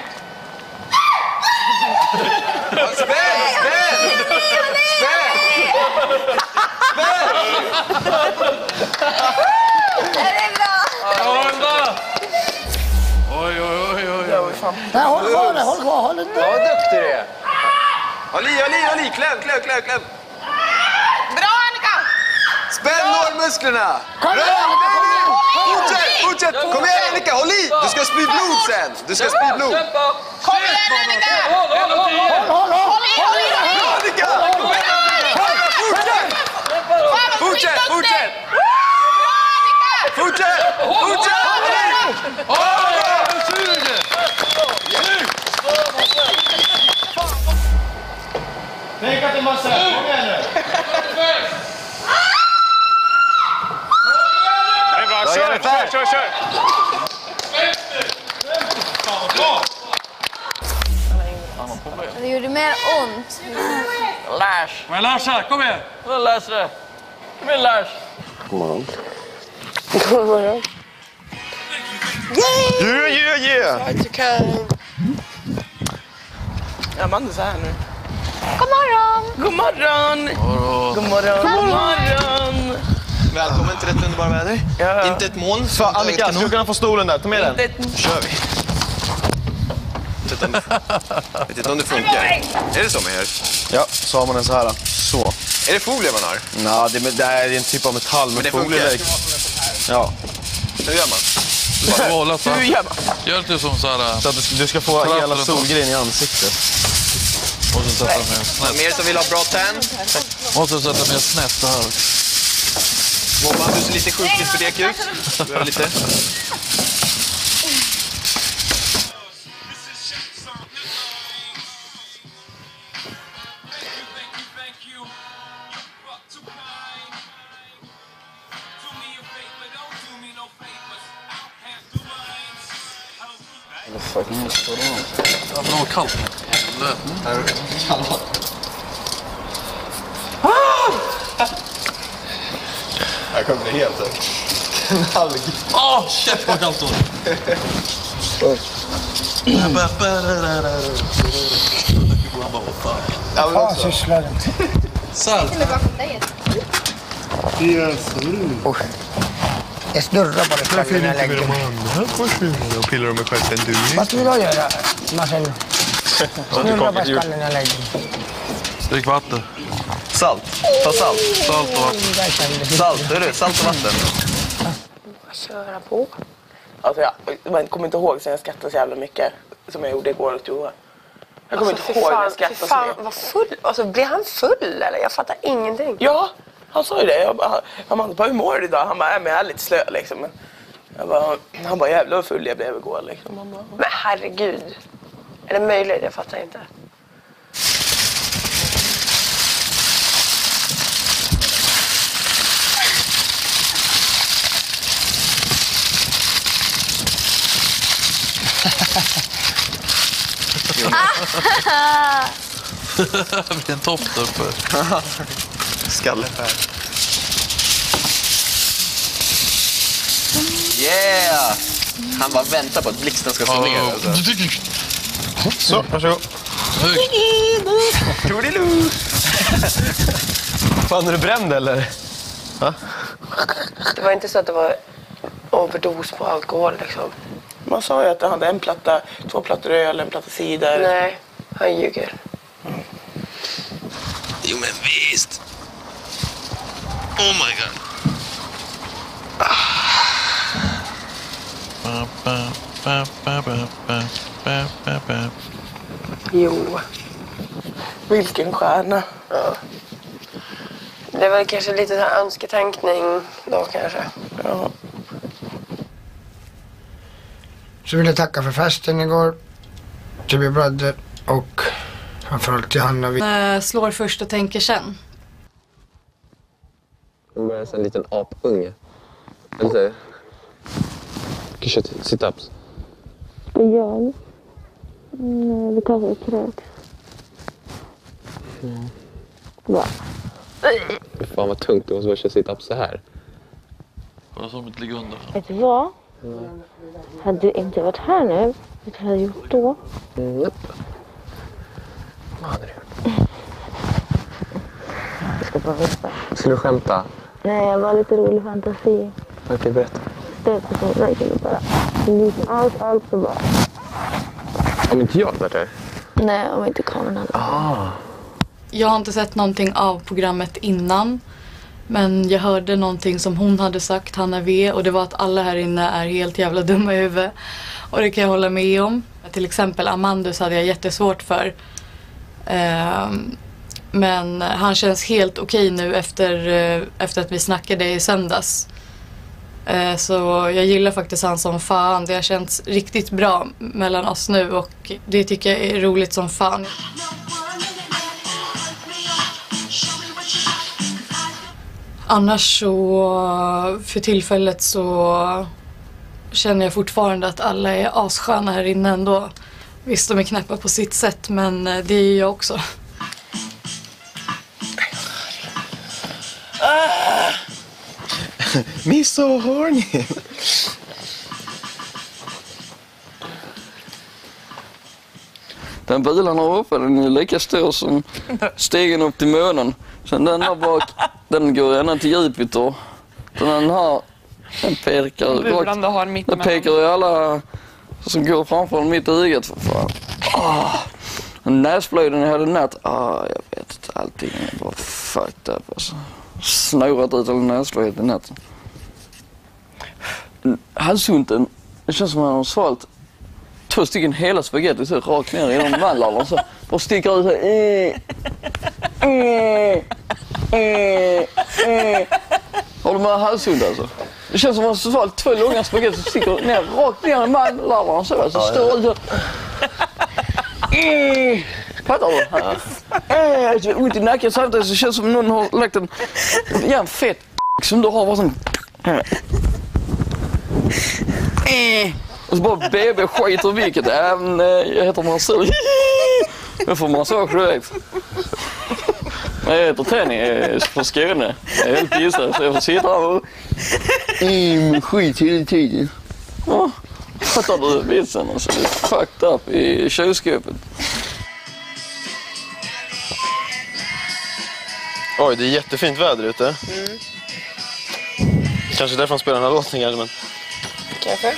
Är det bra? Ja, Ulda! Oj. Nej, håll kvar, håll inte. Ja, vad duktig du är! Håll i! Kläm! Bra Annika! Spänn lårmusklerna! Kom igen! Fortsätt! Kom igen Annika, håll i! Du ska spy blod sen! Kom igen Annika! Håll! Håll i! Annika! Fortsätt! Tänk att det är massa. Kom igen nu. Det är bra. Kör. Det gjorde mer ont. Lars. Men Lars, kom igen. Lars. Kom igen, Lars. God morgon. God morgon. Yeah. Amanda så här nu. God morgon! God morgon! God morgon! Välkommen till ett underbara väder. Ja. Inte ett moln. Så Annika, ska du kunna få stolen där? Ta med den. Kör vi. Vet inte om det funkar. Är det så man gör? Ja, så har man den så här. Så. Är det folie man har? Nej, det är en typ av metall med folie. Ja. Hur gör man? Hur gör man? Gör det som så här. Så att du ska få hela solgrejen i ansiktet. Och så sätta med snett. Mer som vill ha bra tan? Och så sätta med snett det här. Bobban, du ser lite sjukligt för det ut. Du har lite. Ja, för det var kallt. Jag kommer bli helt knallig. Shit vad kallt då. Ja, sysslar inte. Salt. Jag snurrar bara skallen när jag lägger mig. Jag pillar dem med stjärten du. Vad ska vi då göra, Marcel? Snurrar bara skallen när jag lägger mig. Drick vatten. Salt. Ta salt. Salt och vatten. Salt, hör du? Salt och vatten. Köra på. Alltså jag kommer inte ihåg sen jag skrattade så jävla mycket som jag gjorde igår och Johan. Jag kommer inte ihåg när jag skrattade så mycket. Vad full? Alltså blev han full eller? Jag fattar ingenting. Ja, han sa ju det. Han bara, hur mår du idag? Han bara, men jag är lite slö liksom. Men han bara, jävla vad full jag blev igår liksom. Men herregud. Är det möjligt? Jag fattar inte. Det blir en topp där uppe. Skallefär. Yeah! Han bara väntar på att blixten ska slå ner. Alltså. Så, varsågod. Toodiloo! Fan, är du bränd eller? Ha? Det var inte så att det var överdos på alkohol liksom. Man sa ju att han hade en platta, 2 plattor öl, en platta cider. Nej, han ljuger. Jo men visst. Oh my god. Jo. Vilken stjärna. Ja. Det var kanske lite så här önsketänkning då kanske. Ja. Så vill jag tacka för festen igår. Till min bröder och framförallt till Hanna. Slår först och tänker sen. De börjar som en liten apunge. Eller så? Kanske sit-ups. Det gör det. Nej, det kanske är kräks. Va? Fan vad tungt det måste vara att köra sit-ups så här. Bara som ett ligga under. Vet du vad? Hade du inte varit här nu, vet du vad jag hade gjort då? Vad hade du gjort? Jag ska bara veta. Skulle du skämta? Nej, jag var lite rolig fantasi. Okej, berätta. Stöter som verkligen bara. Lite allt så bara. Om inte jag varit där? Nej, om inte kameran hade. Jag har inte sett någonting av programmet innan. Men jag hörde någonting som hon hade sagt, Hanna V. Och det var att alla här inne är helt jävla dumma i huvudet. Och det kan jag hålla med om. Till exempel Amandus hade jag jättesvårt för. Men han känns helt okej nu efter att vi snackade i söndags. Så jag gillar faktiskt han som fan. Det har känts riktigt bra mellan oss nu. Och det tycker jag är roligt som fan. Annars så för tillfället så känner jag fortfarande att alla är assköna här inne ändå. Visst, de är knäppa på sitt sätt, men det är jag också. Me so horny. Den bilen här uppe, den är lika stor som stegen upp till månen. Sen den här bak, den går ända till Jupiter. Den här, den pekar den pekar i alla som går framför mitt i ögat, för fan. Näsblöjden jag hade natt. Jag vet inte, allting är bara fucked up alltså. Snurrat ut all näsblöjt i natten. Halsunten, det känns som att han har svalt 2 stycken hela spagetti så rakt ner i de mandlarna så bara sticker ut så Har du med halshund alltså? Det känns som att man har svalt 2 långa spagetti som sticker ner rakt ner i mandlarna så står ut så. Fattar du? Jag har ont i nacken samtidigt så känns det som någon har lagt en fett som du har varit sån. Och så bara BB skiter vilket. Jag heter Marcel. Jag får massage direkt. Jag heter Tenny från Skåne. Jag är helt gissad så jag får sitta här och skit hela tiden. Fattar du vitsen alltså? Det är fucked up i kylskåpet. Oj, det är jättefint väder ute. Kanske därför de spelar den här låten kanske, men... Kanske.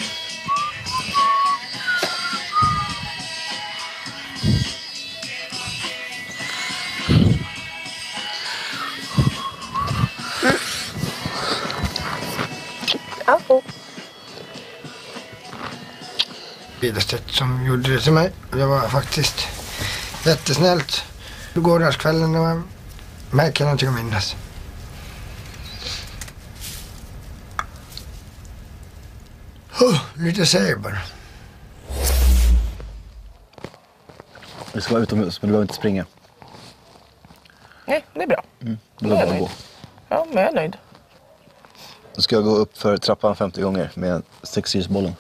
Widerstedt som gjorde det till mig. Det var faktiskt jättesnällt. Gårdagskvällen och jag märker någonting att minnas. Lite säger bara. Vi ska vara utomhus, men du behöver inte springa. Nej, det är bra. Du behöver bara gå. Ja, men jag är nöjd. Då ska jag gå upp för trappan 50 gånger med 6-ljusbollen.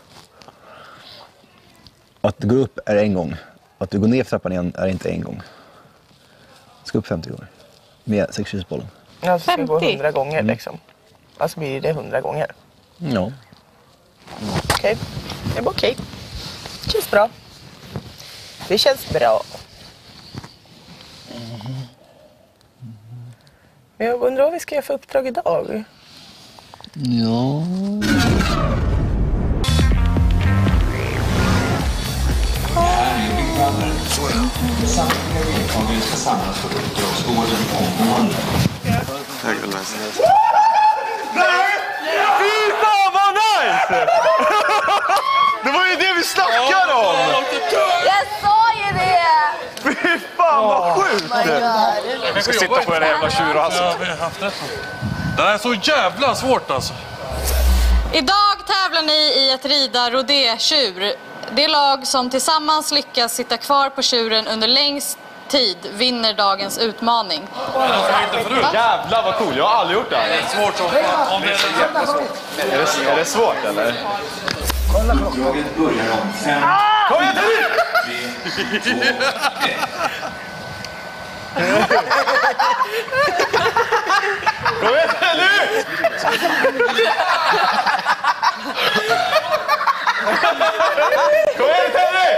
Att du går upp är 1 gång. Att du går ner för trappan igen är inte 1 gång. Du ska upp 50 gånger med 6-ljusbollen. Alltså ska jag gå 100 gånger liksom. Alltså blir det 100 gånger. Ja. Okej. Det är okej. Det känns bra. Det känns bra. Men jag undrar vad vi ska göra för uppdrag idag. Ja. Samtliga deltagare ska samlas på uppdragsgården om morgonen. Höger eller vänster? Nej! Fy fan vad nice! Det var ju det vi snackade om! Jag sa ju det! Fy fan vad sjukt! Vi ska sitta på den jävla tjurhalsen. Det här är så jävla svårt alltså. Idag tävlar ni i ett rida rodé-tjur. Det lag som tillsammans lyckas sitta kvar på tjuren under längst tid vinner dagens utmaning. Jävlar vad cool, jag har aldrig gjort det. Det är svårt som fan. Om det är så jävla svårt. Är det svårt eller? Uppdraget börjar om 5, Kom igen, 3, 2, 1. Kom igen nu! Kom igen Tenny!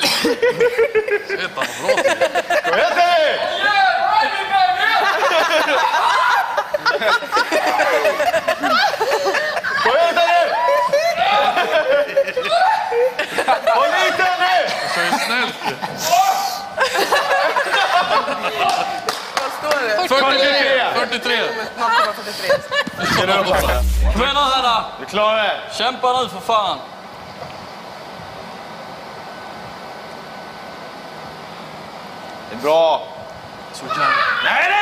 Kom igen Tenny! Kom igen Tenny! Håll i Tenny! Så är snällt. 43. Kom igen nu Hanna! Du klarar det. Kämpa nu för fan! Det är bra. Så jävla... Nej!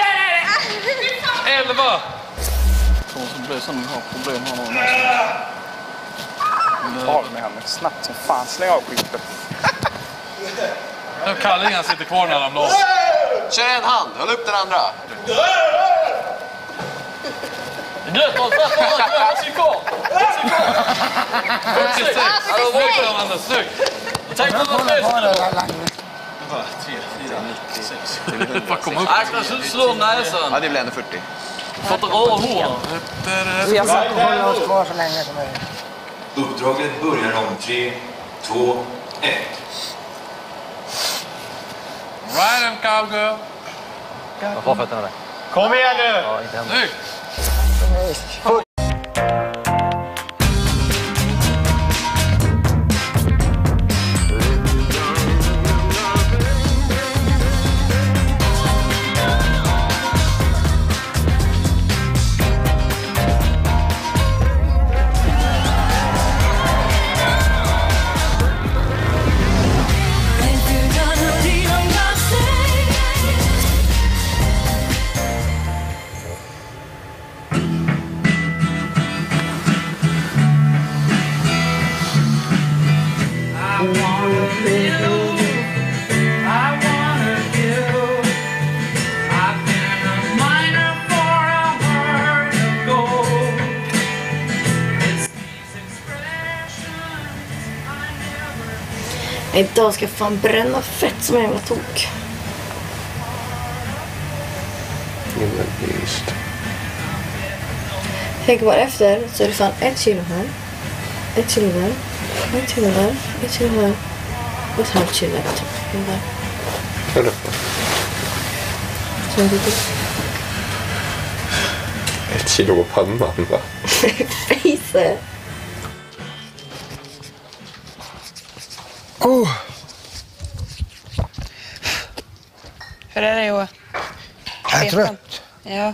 11! Det blir sån här problem här nu. Ta med henne snabbt som fan. Släng av skiten. Kallingen sitter kvar när han blåser. Kör en hand, håll upp den andra. Gött, vad ska kvar? Snyggt! Tack för att du var 3, 4, 96. Vad kom upp? Slå näsan. Ja, det blir ändå 40. Fått röra hår. Vi har fått hålla oss kvar så länge som möjligt. Uppdraget börjar om 3, 2, 1. Right and cowgirl. Jag får fötterna där. Kom igen nu! Ja, inte hemma. Idag ska jag fan bränna fett som en jävla tok. Tänk bara efter så är det fan 1 kilo här. 1 kilo där. 1 kilo där. 1 kilo där. Och 1,5 kilo där. Där. Så det 1 kilo på pannan, va? Face. Hur är det, Joa? Jag är trött. Ja.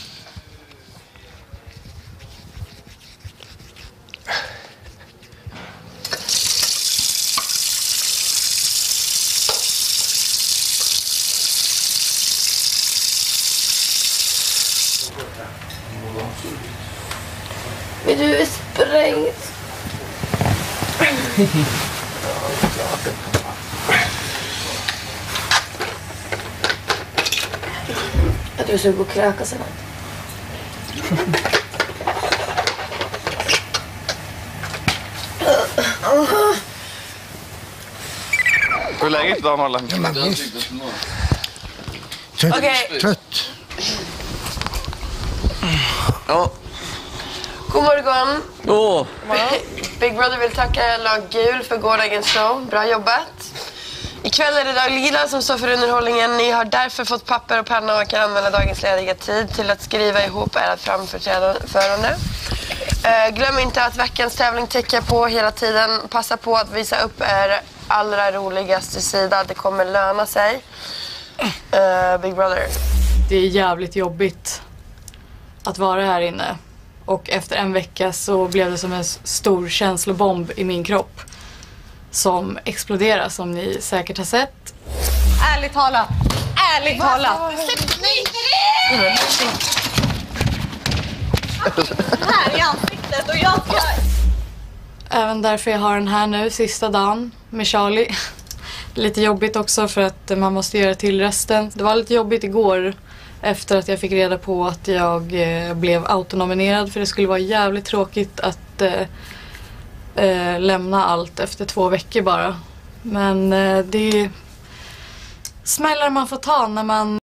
Men du är sprängt. Jag tror jag ska gå och kräka sen. Hur är läget idag, Norrland? Trött. Ja. God morgon. Åh. Big Brother vill tacka lag Gul för gårdagens show. Bra jobbat. Ikväll är det lag Lila som står för underhållningen. Ni har därför fått papper och penna och kan använda dagens lediga tid till att skriva ihop ert framförande. Glöm inte att veckans tävling tickar på hela tiden. Passa på att visa upp er allra roligaste sida. Det kommer löna sig. Big Brother. Det är jävligt jobbigt att vara här inne. Och efter en vecka så blev det som en stor känslobomb i min kropp. Som exploderar, som ni säkert har sett. Ärligt talat. Ärligt talat. Här i ansiktet och jag ska... Även därför jag har den här nu, sista dagen med Charlie. Lite jobbigt också för att man måste göra till resten. Det var lite jobbigt igår efter att jag fick reda på att jag blev autonominerad. För det skulle vara jävligt tråkigt att lämna allt efter 2 veckor bara. Men det är smällar man får ta när man